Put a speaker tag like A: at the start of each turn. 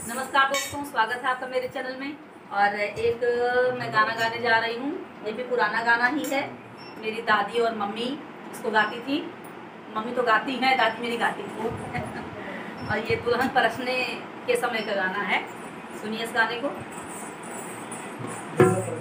A: नमस्कार दोस्तों, स्वागत है आपका मेरे चैनल में। और एक मैं गाना गाने जा रही हूँ। ये भी पुराना गाना ही है। मेरी दादी और मम्मी इसको गाती थी। मम्मी तो गाती हैं, दादी मेरी गाती थी। और ये दुल्हन परसने के समय का गाना है। सुनिए इस गाने को।